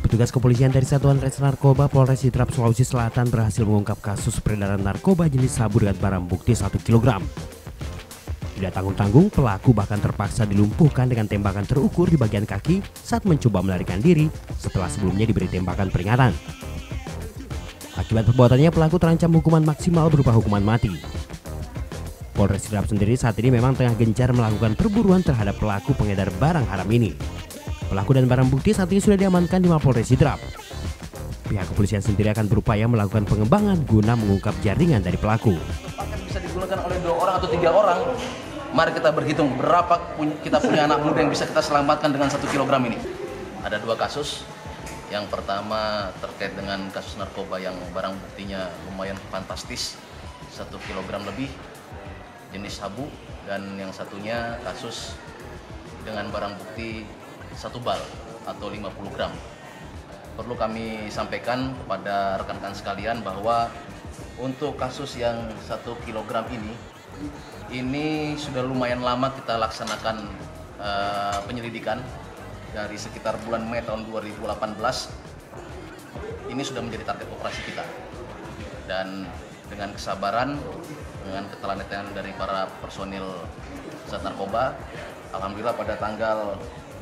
Petugas kepolisian dari Satuan Reserse Narkoba Polres Sidrap, Sulawesi Selatan berhasil mengungkap kasus peredaran narkoba jenis sabu dengan barang bukti 1 kg. Tidak tanggung-tanggung, pelaku bahkan terpaksa dilumpuhkan dengan tembakan terukur di bagian kaki saat mencoba melarikan diri setelah sebelumnya diberi tembakan peringatan. Akibat perbuatannya, pelaku terancam hukuman maksimal berupa hukuman mati. Polres Sidrap sendiri saat ini memang tengah gencar melakukan perburuan terhadap pelaku pengedar barang haram ini. Pelaku dan barang bukti saat ini sudah diamankan di Mapolres Sidrap. Pihak kepolisian sendiri akan berupaya melakukan pengembangan guna mengungkap jaringan dari pelaku. Bisa digunakan oleh 2 orang atau 3 orang. Mari kita berhitung berapa kita punya anak muda yang bisa kita selamatkan dengan 1 kg ini. Ada 2 kasus. Yang pertama terkait dengan kasus narkoba yang barang buktinya lumayan fantastis, 1 kg lebih, jenis sabu, dan yang satunya kasus dengan barang bukti 1 bal atau 50 gram. Perlu kami sampaikan kepada rekan-rekan sekalian bahwa untuk kasus yang 1 kg ini sudah lumayan lama kita laksanakan penyelidikan. Dari sekitar bulan Mei tahun 2018 ini sudah menjadi target operasi kita, dan dengan kesabaran, dengan keteladanan dari para personil Sat Narkoba, alhamdulillah pada tanggal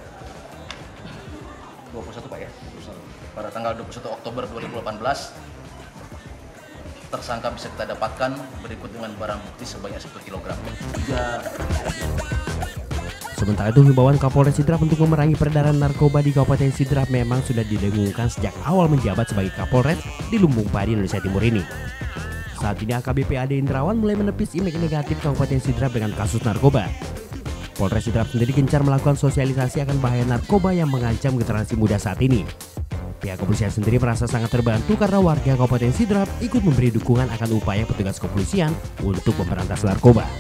21 Pak ya, pada tanggal 21 Oktober 2018 tersangka bisa kita dapatkan berikut dengan barang bukti sebanyak 1 kg. Sementara itu, himbauan Kapolres Sidrap untuk memerangi peredaran narkoba di Kabupaten Sidrap memang sudah didengungkan sejak awal menjabat sebagai Kapolres di Lumbung Padi, Indonesia Timur ini. Saat ini AKBP Ade Indrawan mulai menepis image negatif Kabupaten Sidrap dengan kasus narkoba. Polres Sidrap sendiri gencar melakukan sosialisasi akan bahaya narkoba yang mengancam generasi muda saat ini. Pihak kepolisian sendiri merasa sangat terbantu karena warga Kabupaten Sidrap ikut memberi dukungan akan upaya petugas kepolisian untuk memberantas narkoba.